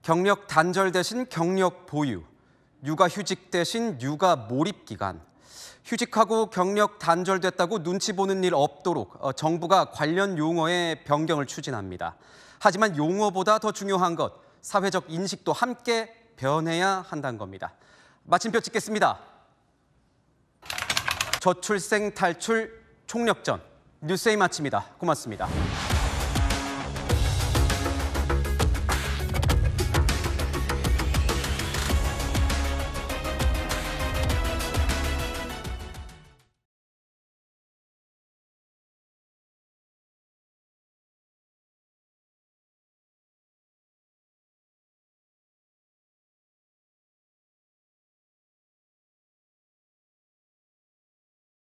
경력 단절 대신 경력 보유, 육아휴직 대신 육아 몰입 기간. 휴직하고 경력 단절됐다고 눈치 보는 일 없도록 정부가 관련 용어의 변경을 추진합니다. 하지만 용어보다 더 중요한 것, 사회적 인식도 함께 변해야 한다는 겁니다. 마침표 찍겠습니다. 저출생 탈출 총력전, 뉴스에이 마칩니다. 고맙습니다.